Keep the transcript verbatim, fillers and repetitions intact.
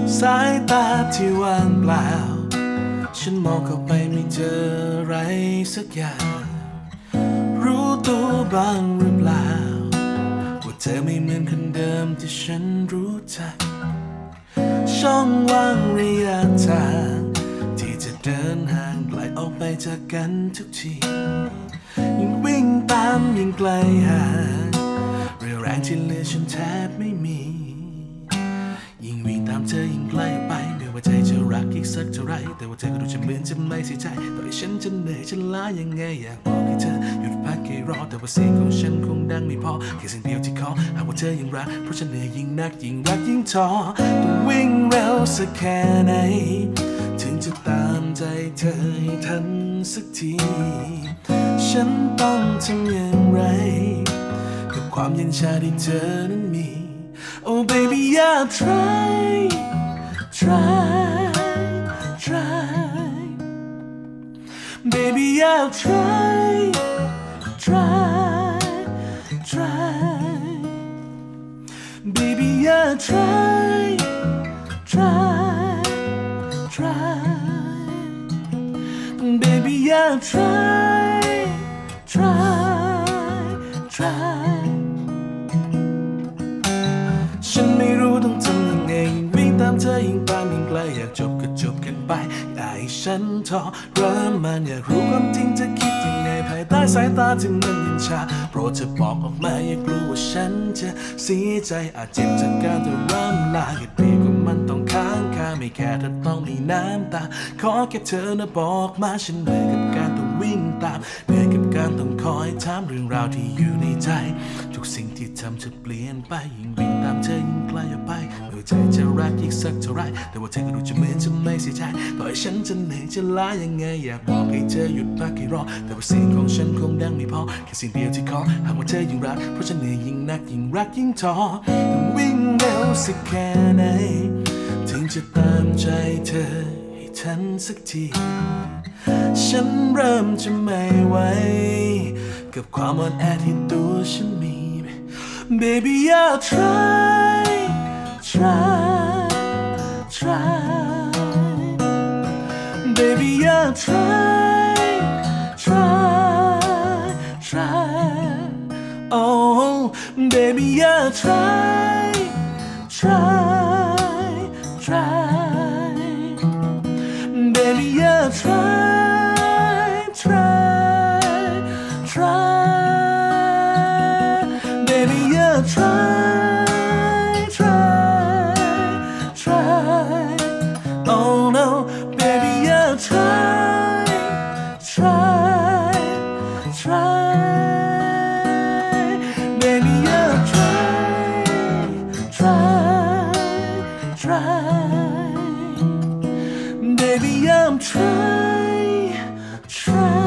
สายตาที่ว่างเปล่าฉันมองเข้าไปไม่เจออะไรสักอย่างรู้ตัวบ้างหรือเปล่าว่าเธอไม่เหมือนคนเดิมที่ฉันรู้จักช่องว่างระยะทางที่จะเดินห่างไกลออกไปจากกันทุกทียิ่งวิ่งตามยิ่งไกลห่างเรี่ยวแรงที่เหลือฉันแทบไม่มียิ่งวิ่งตามเธอยิ่งไกลไปไม่ว่าใจจะรักอีกสักเท่าไรแต่ว่าเธอก็ดูจะเหมือนจะไม่ใส่ใจต่อให้ฉันจะเหนื่อยจะล้ายังไงอยากบอกให้เธอหยุดพักให้รอแต่ว่าเสียงของฉันคงดังไม่พอแค่เสียงเดียวที่ขอหากว่าเธอยังรักเพราะฉันเหนื่อยยิ่งนักยิ่งรักยิ่งท้อต้องวิ่งเร็วสักแค่ไหนถึงจะตามใจเธอให้ทันสักทีฉันต้องทำอย่างไรกับความเย็นชาที่เธอนั้นมี Oh baby yeah try try try baby yeah try try try baby yeah try try try baby yeah try try tryฉันไม่รู้ต้องทำยังไงวิ่งตามเธอยิ่งตามยิ่งไกลอยากจบก็จบกันไปอยากให้ฉันทรมานอยากรู้ความจริงจะคิดยังไงภายใต้สายตาที่มันเย็นชาโปรดเธอบอกออกมาอย่ากลัวว่าฉันจะเสียใจอาจเจ็บจากการทรมานแค่เพียงกว่ามันต้องค้างคาไม่แค่เธอต้องมีน้ำตาขอแค่เธอนะบอกมาฉันเหนื่อยกับการต้องวิ่งตามเหนื่อยกับการต้องคอยถามเรื่องราวที่อยู่ในใจทุกสิ่งที่ทำจะเปลี่ยนไปยิ่งวิ่งตามเธอยิ่งไกลออกไปไม่ว่าใจจะรักอีกสักเท่าไรแต่ว่าเธอก็ดูจะเหมือนจะไม่เสียใจต่อให้ฉันจะเหนื่อยจะล้ายังไงอยากบอกให้เธอหยุดพักให้รอแต่ว่าเสียงของฉันคงดังไม่พอแค่สิ่งเดียวที่ขอหากว่าเธอยิ่งรักเพราะฉันเหนื่อยยิ่งนักยิ่งรักยิ่งท้อต้องวิ่งเร็วสักแค่ไหนถึงจะตามใจเธอให้ทันสักทีฉันเริ่มจะไม่ไหวกับความอ่อนแอที่ตัวฉันมี Baby I'll try try try Baby I'll try try try Oh baby I'll try try try Baby I'll try try try Baby I'll try try try Oh no baby I'll try try try Baby I'll try try try Baby I'm try try